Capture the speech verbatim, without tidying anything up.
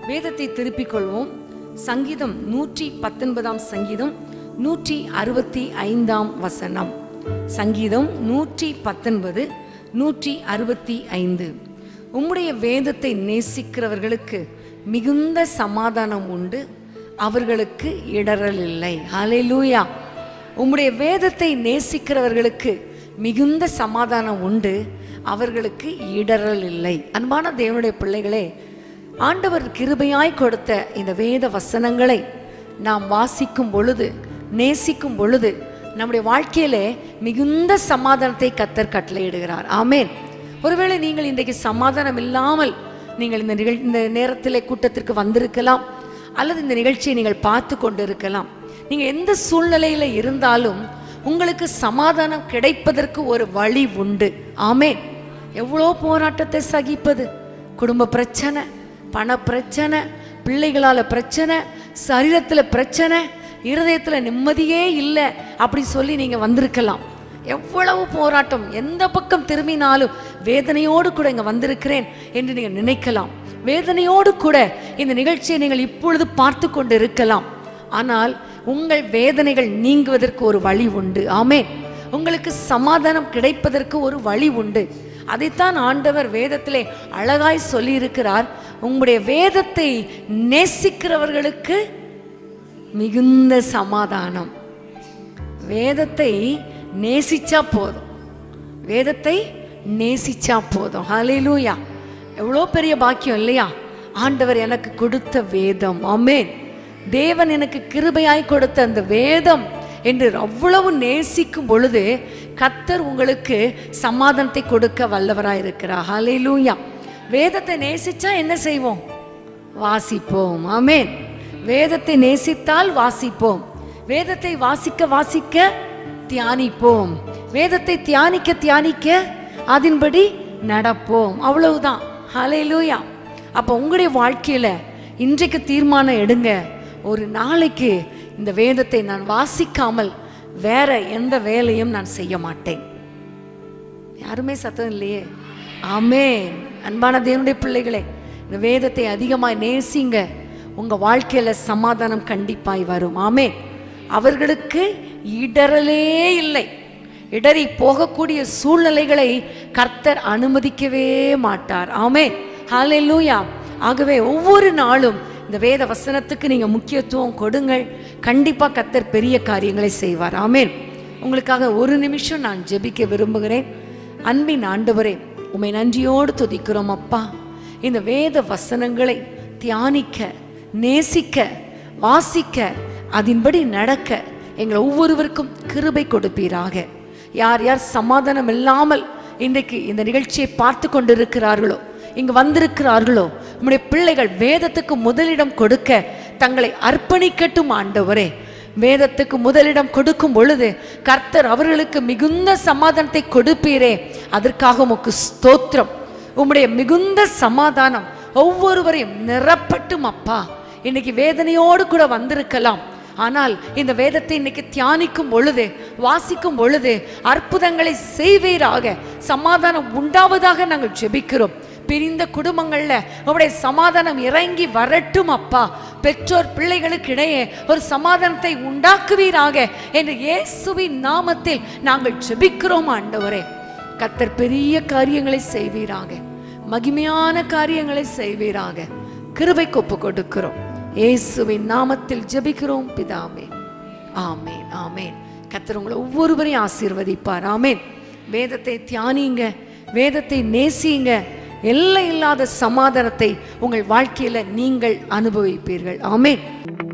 வேதத்தை திருப்பிக் கொள்வோம். சங்கீதம் நூற்றி பத்தொன்பதாம் சங்கீதம் நூற்றி அறுபத்தி ஐந்தாம் வசனம். சங்கீதம் நூற்றி பத்தொன்பது நூற்றி அறுபத்தி ஐந்து. உம்முடைய வேதத்தை நேசிக்கிறவர்களுக்கு மிகுந்த சமாதானம் உண்டு, அவர்களுக்கு இடறல் இல்லை. ஹல்லேலூயா. உம்முடைய வேதத்தை நேசிக்கிறவர்களுக்கு மிகுந்த சமாதானம் உண்டு, அவர்களுக்கு இடறல் இல்லை. அன்பான தேவனுடைய பிள்ளைகளே, ஆண்டவர் கிருபையாய் கொடுத்த இந்த வேத வசனங்களை நாம் வாசிக்கும் பொழுது, நேசிக்கும் பொழுது நம்முடைய வாழ்க்கையிலே மிகுந்த சமாதானத்தை கர்த்தர் கட்டளையிடுகிறார். ஆமென். ஒருவேளை நீங்கள் இன்றைக்கு சமாதானம் இல்லாமல் நீங்கள் இந்த நிகழ் இந்த நேரத்திலே கூட்டத்திற்கு வந்திருக்கலாம், அல்லது இந்த நிகழ்ச்சியை நீங்கள் பார்த்து கொண்டு இருக்கலாம். நீங்கள் எந்த சூழ்நிலையில் இருந்தாலும் உங்களுக்கு சமாதானம் கிடைப்பதற்கு ஒரு வழி உண்டு. ஆமென். எவ்வளோ போராட்டத்தை சகிப்பது, குடும்ப பிரச்சனை, பண பிரச்சனை, பிள்ளைகளால் பிரச்சனை, சரீரத்தில் பிரச்சனை, இருதயத்தில் நிம்மதியே இல்லை அப்படி சொல்லி நீங்கள் வந்திருக்கலாம். எவ்வளவு போராட்டம், எந்த பக்கம் திரும்பினாலும் வேதனையோடு கூட இங்கே வந்திருக்கிறேன் என்று நீங்கள் நினைக்கலாம். வேதனையோடு கூட இந்த நிகழ்ச்சியை நீங்கள் இப்பொழுது பார்த்து கொண்டு இருக்கலாம். ஆனால் உங்கள் வேதனைகள் நீங்குவதற்கு ஒரு வழி உண்டு. ஆமென். உங்களுக்கு சமாதானம் கிடைப்பதற்கு ஒரு வழி உண்டு. அதைத்தான் ஆண்டவர் வேதத்திலே அழகாய் சொல்லி இருக்கிறார். உங்களுடைய வேதத்தை நேசிக்கிறவர்களுக்கு மிகுந்த சமாதானம். வேதத்தை நேசிச்சா போதும், வேதத்தை நேசிச்சா போதும். ஹல்லேலூயா. எவ்வளோ பெரிய பாக்கியம் இல்லையா? ஆண்டவர் எனக்கு கொடுத்த வேதம். ஆமென். தேவன் எனக்கு கிருபையாய் கொடுத்த அந்த வேதம் என்று அவ்வளவு நேசிக்கும் பொழுது கர்த்தர் உங்களுக்கு சமாதானத்தை கொடுக்க வல்லவராய் இருக்கிறார். ஹல்லேலூயா. வேதத்தை நேசிச்சா என்ன செய்வோம்? வாசிப்போம். ஆமென். வேதத்தை நேசித்தால் வாசிப்போம். வேதத்தை வாசிக்க வாசிக்க தியானிப்போம். வேதத்தை தியானிக்க தியானிக்க அதன்படி நடப்போம். அவ்வளவுதான். ஹல்லேலூயா. அப்போ உங்களுடைய வாழ்க்கையில் இன்றைக்கு தீர்மானம் எடுங்க, ஒரு நாளைக்கு இந்த வேதத்தை நான் வாசிக்காமல் வேற எந்த வேலையும் நான் செய்ய மாட்டேன். யாருமே சத்தம் இல்லையே? ஆமென். அன்பான தேவனுடைய பிள்ளைகளே, இந்த வேதத்தை அதிகமாக நேசிங்க. உங்கள் வாழ்க்கையில் சமாதானம் கண்டிப்பாய் வரும். ஆமென். அவர்களுக்கு இடரலே இல்லை. இடறி போகக்கூடிய சூழ்நிலைகளை கர்த்தர் அனுமதிக்கவே மாட்டார். ஆமென். ஹல்லேலூயா. ஆகவே ஒவ்வொரு நாளும் இந்த வேத வசனத்துக்கு நீங்கள் முக்கியத்துவம் கொடுங்கள். கண்டிப்பாக கர்த்தர் பெரிய காரியங்களை செய்வார். ஆமென். உங்களுக்காக ஒரு நிமிஷம் நான் ஜெபிக்க விரும்புகிறேன். அன்பின் ஆண்டவரே, உம்மை நன்றியோடு துதிக்கிறோம் அப்பா. இந்த வேத வசனங்களை தியானிக்க, நேசிக்க, வாசிக்க, அதன்படி நடக்க எங்களை ஒவ்வொருவருக்கும் கிருபை கொடுப்பீராக. யார் யார் சமாதானம் இல்லாமல் இன்றைக்கு இந்த நிகழ்ச்சியை பார்த்து கொண்டிருக்கிறார்களோ, இங்கு வந்திருக்கிறார்களோ, நம்முடைய பிள்ளைகள் வேதத்துக்கு முதலிடம் கொடுக்க தங்களை அர்ப்பணிக்கட்டும். ஆண்டவரே, வேதத்துக்கு முதலிடம் கொடுக்கும் பொழுது கர்த்தர் அவர்களுக்கு மிகுந்த சமாதானத்தை கொடுப்பீரே, அதற்காக உமக்கு ஸ்தோத்திரம். உம்முடைய மிகுந்த சமாதானம் ஒவ்வொருவரையும் நிரப்பட்டும் அப்பா. இன்னைக்கு வேதனையோடு கூட வந்திருக்கலாம், ஆனால் இந்த வேதத்தை இன்னைக்கு தியானிக்கும் பொழுது, வாசிக்கும் பொழுது அற்புதங்களை செய்வீராக. சமாதானம் உண்டாவதாக நாங்கள் ஜெபிக்கிறோம். பிரிந்த குடும்பங்கள்ல உங்களுடைய சமாதானம் இறங்கி வரட்டும் அப்பா. பெற்றோர் பிள்ளைகளுக்கு இடையே ஒரு சமாதானத்தை உண்டாக்குவீராக என்று இயேசுவின் நாமத்தில் நாங்கள் ஜெபிக்கிறோம். ஆண்டவரே, கர்த்தர் பெரிய காரியங்களை செய்வீராக, மகிமையான காரியங்களை செய்வீராக. கிருபைக்கு ஒப்பு கொடுக்கிறோம். இயேசுவின் நாமத்தில் ஜெபிக்கிறோம் பிதாவே. ஆமென். ஆமென். கர்த்தர் உங்களை ஒவ்வொருவரையும் ஆசீர்வதிப்பார். ஆமென். வேதத்தை தியானிங்க, வேதத்தை நேசிங்க. எல்லை இல்லாத சமாதானத்தை உங்கள் வாழ்க்கையில நீங்கள் அனுபவிப்பீர்கள். ஆமென்.